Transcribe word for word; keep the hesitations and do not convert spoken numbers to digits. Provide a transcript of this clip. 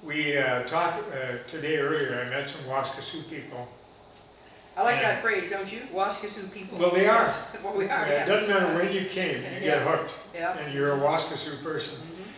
we uh, talked uh, today earlier, I met some Waskesiu people. I like that phrase, don't you? Waskesiu people. Well, they are. Yes. Well, we are, Uh, yes. It doesn't matter when you came, you Yeah. get hooked. Yeah. And you're a Waskesiu person. Mhm.